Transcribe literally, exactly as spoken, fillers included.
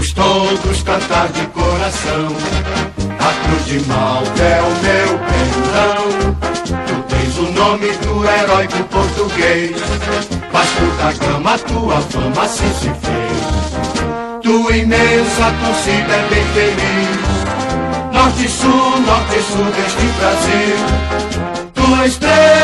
Vamos todos cantar de coração. A cruz de Malta é o meu pendão. Tu tens o nome do heróico português. Vasco da Gama, tua fama assim se fez. Tua imensa torcida é bem feliz. Norte e sul, norte e sul deste Brasil. Tua estrela